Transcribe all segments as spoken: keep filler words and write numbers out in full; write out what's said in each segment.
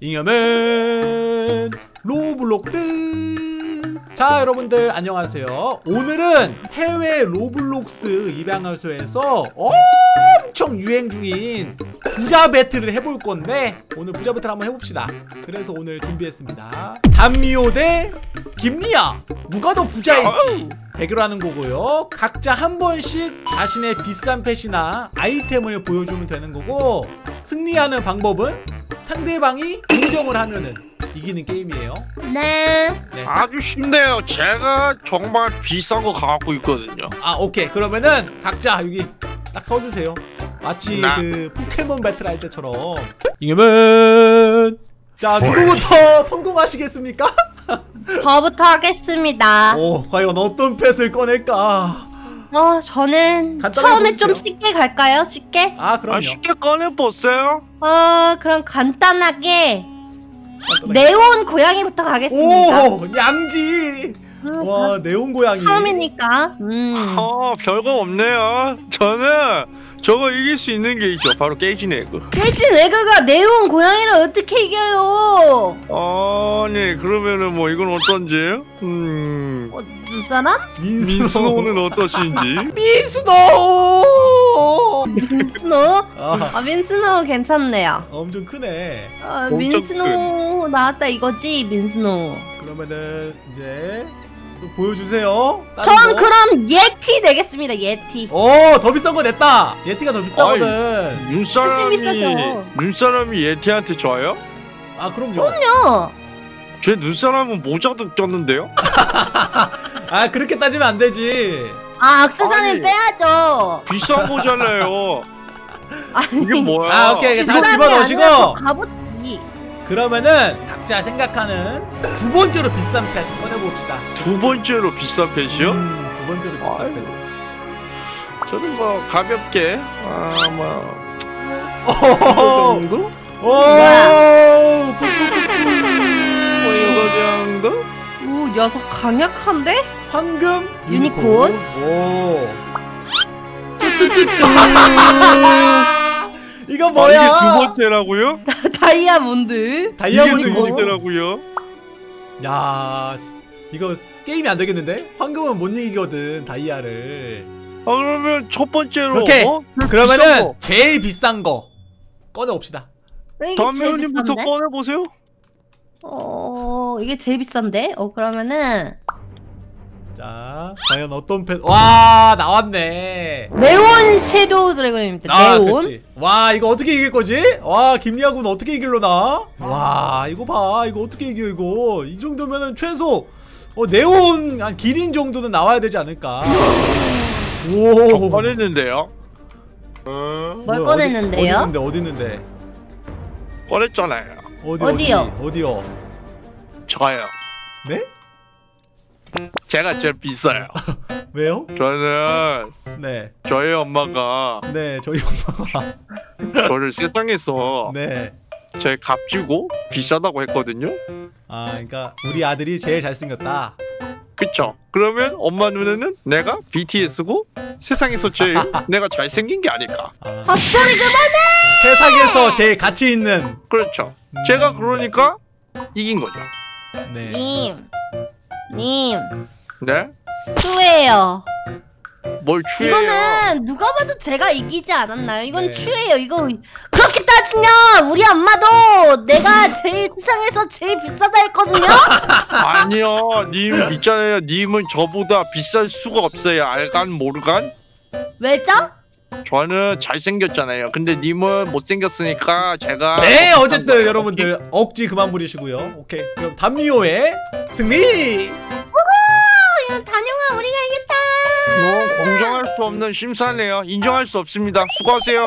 잉여맨 로블록스. 자 여러분들 안녕하세요. 오늘은 해외 로블록스 입양하소에서 엄청 유행 중인 부자 배틀을 해볼 건데, 오늘 부자 배틀 한번 해봅시다. 그래서 오늘 준비했습니다. 단미호 대 김리아, 누가 더 부자일지 대결하는 거고요. 각자 한 번씩 자신의 비싼 펫이나 아이템을 보여주면 되는 거고, 승리하는 방법은 상대방이 인정을 하면은 이기는 게임이에요. 네. 네. 아주 쉽네요. 제가 정말 비싼 거 갖고 있거든요. 아 오케이. 그러면은 각자 여기 딱 서주세요. 마치 나. 그 포켓몬 배틀 할 때처럼. 잉여맨, 자 누구부터 성공하시겠습니까? 저부터 하겠습니다. 오, 과연 어떤 펫을 꺼낼까? 어, 저는 간단하게 처음에 보여주세요. 좀 쉽게 갈까요? 쉽게? 아 그럼요. 아, 쉽게 꺼내보세요. 어, 그럼 간단하게 네온 고양이부터 가겠습니다. 오, 양지. 음, 와, 네온 고양이. 처음이니까. 음. 어, 별거 없네요. 저는 저거 이길 수 있는 게 있죠. 바로 깨진 에그. 깨진 에그가 네온 고양이를 어떻게 이겨요? 아니, 그러면은 뭐 이건 어떤지? 음... 어, 눈사람? 민스노는 어떠신지? 민스노. 민스노? 아, 아, 민스노 괜찮네요. 엄청 크네. 아, 엄청 민스노 나왔다 이거지, 민스노. 그러면은 이제 또 보여주세요. 다른 전 거. 그럼 예티 내겠습니다, 예티. 오, 더 비싼 거 냈다. 예티가 더 비싸거든. 눈사람이 비싸죠. 눈사람이 예티한테 줘요? 아 그럼요. 그럼요. 제 눈사람은 모자도 꼈는데요? 아 그렇게 따지면 안 되지. 아, 악세사리는 아니. 빼야죠. 비싼 거잖아요. 아니, 이게 뭐야? 아 오케이, 다 비싼 게 집어넣으시고. 아니라 갑옷이. 그러면은 각자 생각하는 두 번째로 비싼 펫 꺼내봅시다. 두 번째로 비싼 펫이요? 음, 두 번째로 비싼 아이고. 펫. 저는 뭐 가볍게 아뭐 오, 정도? 오, 뭐야? 뭐 이거 정도? 오, 녀석 강력한데? 황금 유니콘. 오. 이거 아, 뭐야? 이게 두 번째라고요? 다이아몬드. 다이아몬드 이게 두 유니콘. 번째라고요? 야, 이거 게임이 안 되겠는데? 황금은 못 이기거든, 다이아를. 아 그러면 첫 번째로 오케이. 어? 그러면은 비싼 거. 제일 비싼 거 꺼내봅시다. 이게 다음 제일 회원님부터 비싼데? 꺼내 보세요. 어, 이게 제일 비싼데? 어, 그러면은 자, 과연 어떤 펫? 와, 나왔네. 네온 섀도우 드래곤입니다. 아, 네온. 그치. 와, 이거 어떻게 이길 거지? 와, 김리아군 어떻게 이길려나? 와, 이거 봐. 이거 어떻게 이겨, 이거. 이 정도면은 최소 어, 네온 한 기린 정도는 나와야 되지 않을까? 저 오. 꺼냈는데요. 뭘 뭐야, 꺼냈는데요? 어디, 어디 있는데? 어디 있는데? 꺼냈잖아요. 어디, 어디요? 어디? 어디요? 저요. 네? 제가 제일 비싸요. 왜요? 저는 네. 저희 엄마가 네, 저희 엄마가. 저를 세상에서 네. 제일 값지고 비싸다고 했거든요. 아, 그러니까 우리 아들이 제일 잘생겼다. 그쵸? 그러면 엄마 눈에는 내가 비티에스고 세상에서 제일 내가 잘생긴 게 아닐까. 아, 헛소리 그만해! 세상에서 제일 가치 있는. 그렇죠. 제가 그러니까 이긴 거죠. 네. 님, 님, 네? 추해요. 뭘 추해요? 이거는 누가 봐도 제가 이기지 않았나요? 이건 네. 추해요. 이거 그렇게 따지면 우리 엄마도 내가 제일 세상에서 제일 비싸다 했거든요. 아니요, 님 있잖아요. 님은 저보다 비쌀 수가 없어요. 알간 모르간? 왜죠? 저는 잘생겼잖아요. 근데 님은 못생겼으니까 제가 네, 더 비싼 어쨌든 거예요. 여러분들 억지 그만 부리시고요. 오케이. 그럼 단미호의 승리. 이거 단영아 우리가 이겼다. 뭐 공정할 수 없는 심사네요. 인정할 수 없습니다. 수고하세요.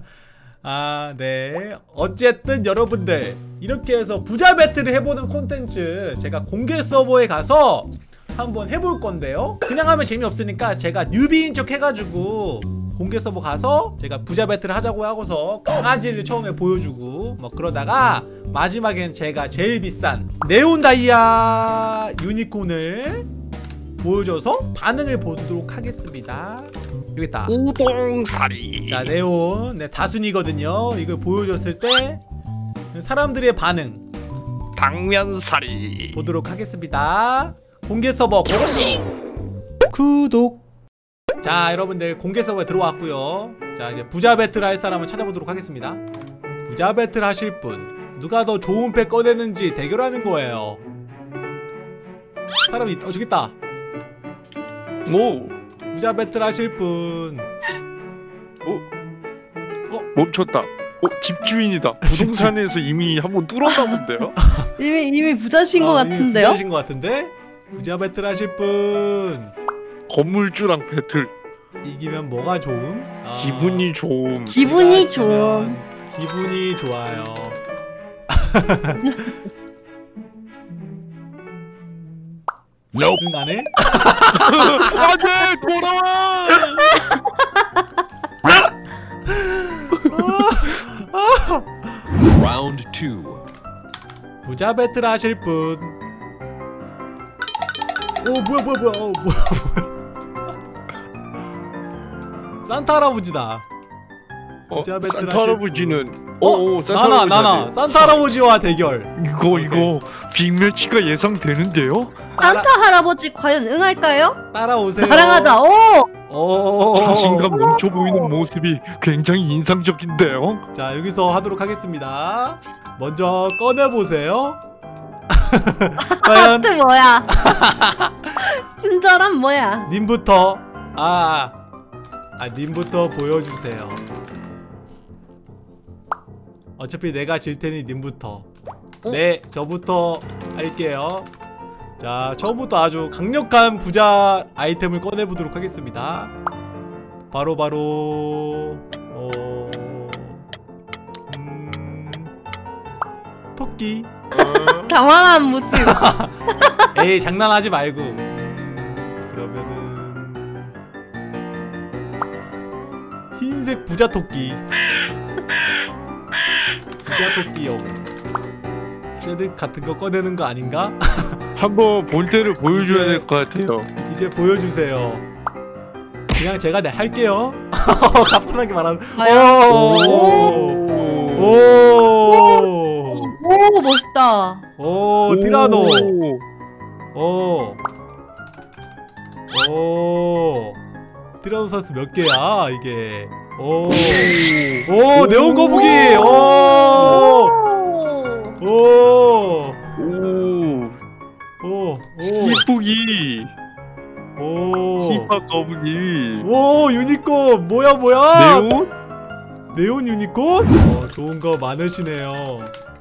아, 네. 어쨌든 여러분들 이렇게 해서 부자 배틀을 해보는 콘텐츠 제가 공개 서버에 가서 한번 해볼 건데요. 그냥 하면 재미없으니까 제가 뉴비인 척 해가지고 공개 서버 가서 제가 부자 배틀을 하자고 하고서 강아지를 처음에 보여주고 뭐 그러다가 마지막엔 제가 제일 비싼 네온 다이아 유니콘을 보여줘서 반응을 보도록 하겠습니다. 여기 있다. 우동사리. 자, 네온. 네, 다순이거든요. 이걸 보여줬을 때 사람들의 반응 당면살이 보도록 하겠습니다. 공개 서버 고고싱 구독. 자 여러분들 공개 서버에 들어왔고요. 자 이제 부자 배틀 할 사람을 찾아보도록 하겠습니다. 부자 배틀 하실 분 누가 더 좋은 팩 꺼내는지 대결하는 거예요. 사람이 어 저기 있다. 오 부자 배틀 하실 분. 어? 멈췄다. 어? 집주인이다. 부동산에서 이미 한번 뚫었나 본데요? 이미 이미 부자신 것 어, 이미 같은데요? 부자신 것 같은데? 부자 배틀 하실 분 건물주랑 배틀. 이기면 뭐가 좋음? 아, 기분이 좋음. 기분이 내가 좋음. 지면 기분이 좋아요. 응 안해? 안돼 돌아와. Round two. 부자 배틀 하실 분. 오 뭐야 뭐야 뭐야 어, 뭐야 뭐야. 산타 할아버지다. 어, 부자 배틀 산타 하실 할아버지는 어? 오, 오, 산타 나나 할아버지 나나 하네. 산타 할아버지와 대결. 이거 이거 빅매치가 예상되는데요? 산타 할아버지 과연 응할까요? 따라오세요. 나랑 하자. 오! 오. 자신감 넘쳐 보이는 모습이 굉장히 인상적인데요? 자 여기서 하도록 하겠습니다. 먼저 꺼내보세요. 과연 하트 뭐야? 친절한 뭐야? 님부터 아, 아 님부터 보여주세요. 어차피 내가 질 테니 님부터. 네 저부터 할게요. 자 처음부터 아주 강력한 부자 아이템을 꺼내보도록 하겠습니다. 바로 바로 어... 음... 토끼. 당황한 모습. 에이 장난하지 말고. 그러면은 흰색 부자 토끼. 부자 토끼요. 쉐드 같은 거 꺼내는 거 아닌가? 한번 본때를 보여줘야 이제- 될 것 같아요. 이제 보여주세요. 그냥 제가 네 할게요. 가뿐하게 말하는. 과연? 오. 오. 오. 오 멋있다. 오. 티라노. 오. 오. 오. 티라노사우루스 몇 개야 이게? 오. 오. 네온 거북이. 오. 오. 오. 오. 오. 오. 이쁘기. 오. 힙합 거북이. 오 유니콘 뭐야 뭐야? 네온? 네온 유니콘? 어 좋은 거 많으시네요.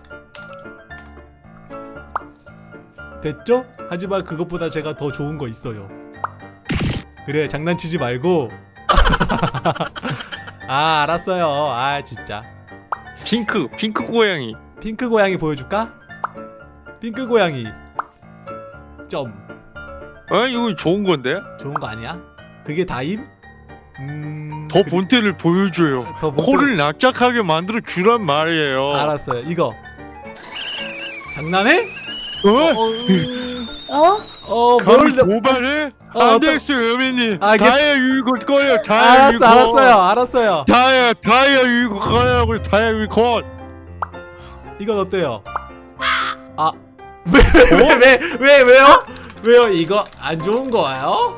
됐죠? 하지만 그것보다 제가 더 좋은 거 있어요. 그래 장난치지 말고. 아 알았어요. 아 진짜. 핑크. 핑크 고양이. 핑크 고양이 보여줄까? 핑크 고양이. 점. 아 이거 좋은 건데? 좋은 거 아니야? 그게 다임? 음. 더 그래, 본때를 보여줘요. 더 본때를- 코를 납작하게 만들어 주란 말이에요. 알았어요. 이거. 장난해? 어? 어, 어? 어, 감히 뭘 고발해? 어, 안 어떤- 됐어요, 여민님. 아, 이게- 다이아 유이고 꺼요. 다이아 알았어, 유이고. 알았어요, 알았어요. 다이아 다이아 유이고 꺼요. 다이아 유이고. 이건 어때요? 아, 왜, 왜, 왜, 왜, 왜요? 왜요? 이거 안 좋은 거예요?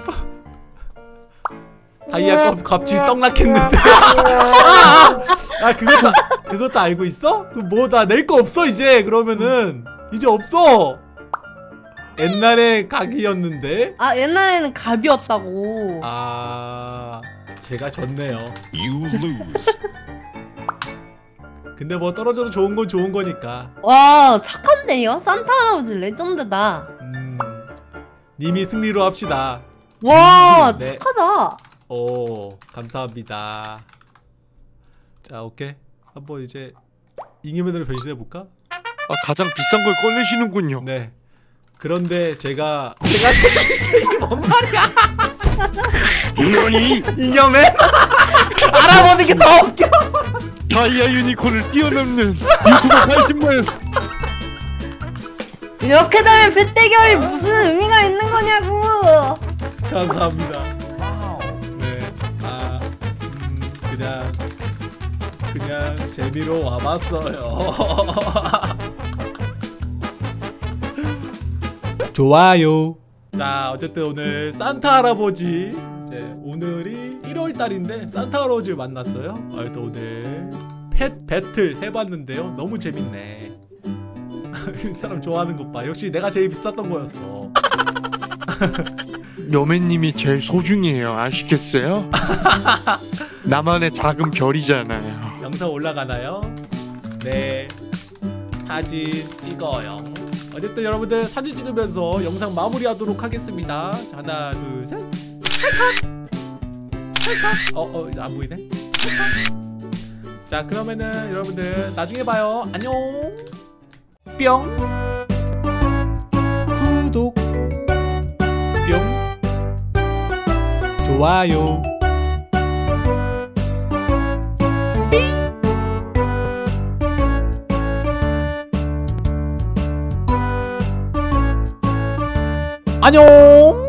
다이아 껍, 껍질 떡락했는데. 아, 아, 그것도, 그것도 알고 있어? 그 뭐 나 낼 거 없어 이제. 그러면은 이제 없어. 옛날에 각이었는데. 아 옛날에는 갑이었다고. 아, 제가 졌네요. You lose. 근데 뭐 떨어져도 좋은 건 좋은 거니까. 와 착한데요? 산타 할아버지 레전드다. 음, 님이 승리로 합시다. 와 네. 착하다. 오, 감사합니다. 자, 오케이. 한번 이제 잉여맨으로 변신해 볼까? 아 가장 비싼 걸 꺼내시는군요. 네. 그런데 제가 제가 제일 비싸 이게 뭔 말이야? 너니 잉여맨? 알아보는 게 더 웃겨. 다이아 유니콘을 뛰어넘는 유튜버 팔십만. 이렇게 되면 뱃대결이 무슨 의미가 있는 거냐고. 감사합니다. 네. 아, 음, 그냥 그냥 재미로 와봤어요. 좋아요. 자, 어쨌든 오늘 산타 할아버지, 이제 오늘이 일월 달인데 산타 할아버지를 만났어요. 아, 또 오늘 펫 배틀 해봤는데요. 너무 재밌네. 이 사람 좋아하는 것 봐. 역시 내가 제일 비쌌던 거였어. 여매님이 제일 소중해요. 아시겠어요? 나만의 작은 별이잖아요. 영상 올라가나요? 네, 사진 찍어요. 어쨌든 여러분들 사진 찍으면서 영상 마무리하도록 하겠습니다. 자, 하나 둘셋 찰칵 찰칵. 어어 안 보이네. 찰칵. 자, 그러면은 여러분들 나중에 봐요. 안녕. 뿅. 구독 뿅. 좋아요. 안녕.